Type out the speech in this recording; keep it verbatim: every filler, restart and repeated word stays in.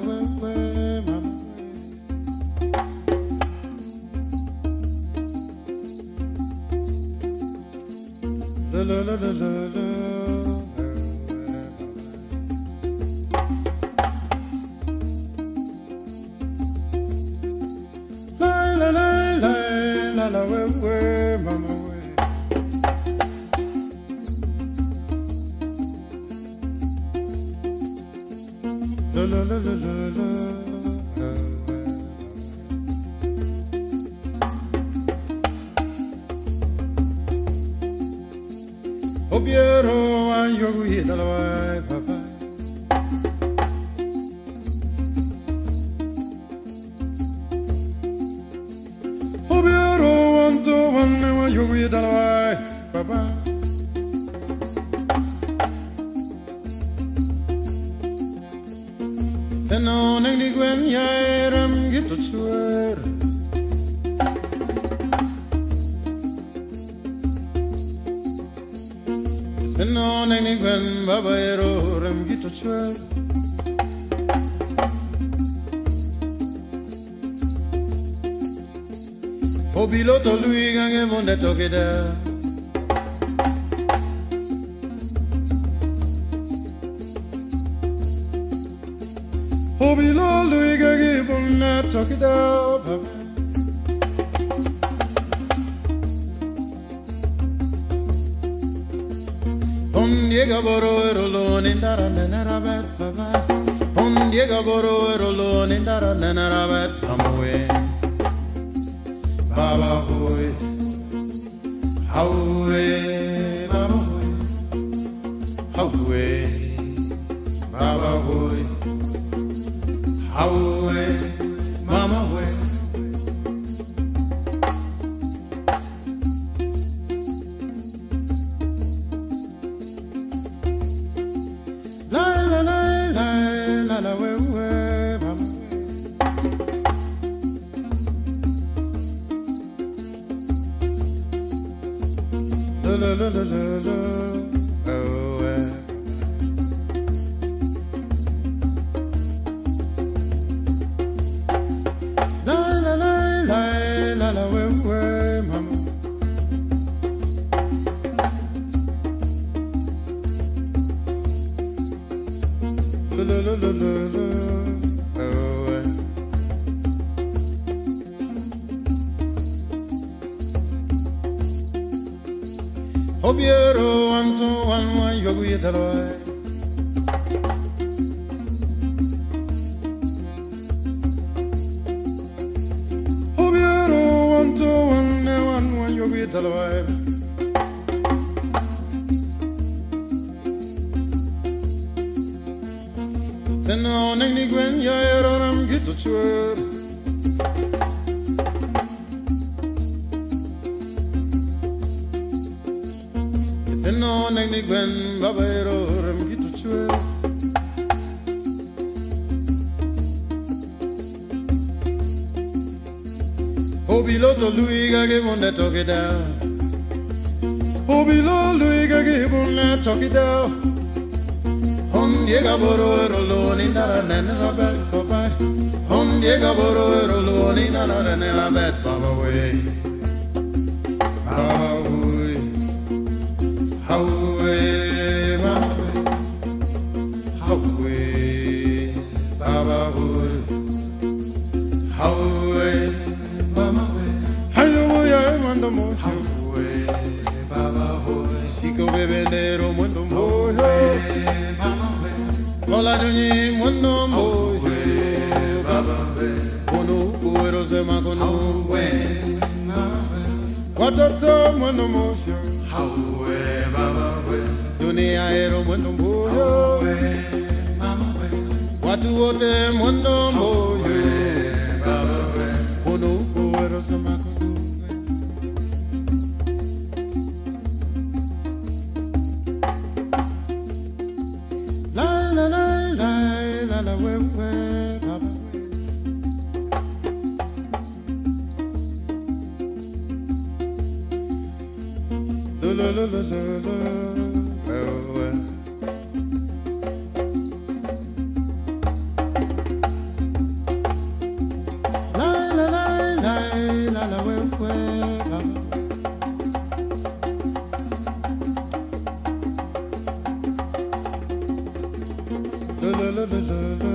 weueeee, mama. Lololololoooo. La weueeee, mama we. La la la la la la. Obiero wayuogoi dala babaee. Obiero wanto wayuogoi dala babaee. Teno nene gwen yaye rembgi to chwer. Teno nene gwen babaee rembgi to chwer. Obila to luwi gange bunde ok-idew. Obila luwi gange bunde ok-idew. Ondiege aboro oluwo ndara nene rabet babaee. Ondiege aboro oluwo ndara nene rabet babaee. Babaee, weueeee, babaee, weueeee, babaee, weueeee, mama we. La la la la la la weueeee, mama. Lololololoooo, weueeee. La la la la la la weueeee, mama. Lololololoooo, weueeee. Obiero wanto wayuogoi dala. Obiero wanto wayuogoi dala. Teno nene gwen yaye rembgi to chwer. Teno nene gwen babaee rembgi to chwer. Obila to luwi gange bunde ok-idew. Obila luwi gange bunde ok-idew. Ondiege aboro oluwo ndara nene rabet babaee. Ondiege aboro oluwo ndara nene rabet babaee. Babaee, weueeee, mama we. Weueeee, babaee, weueeee, mama we. Ayub Ogada mwendo moyo. Weueeee, babaee. Siko bebendero mwendo moyo. Hola nyonyi mwendo moyo. Babaee. Kono uero sema kono. Watoto mwendo moyo. Weueeee, babaee. Dunia ero mwendo moyo. Watu wote mwendo moyo. Babaee. Kono uero sema kono. La la la la la la weueeee, babaee. Lololololoooo, weueeee. lololololoooo.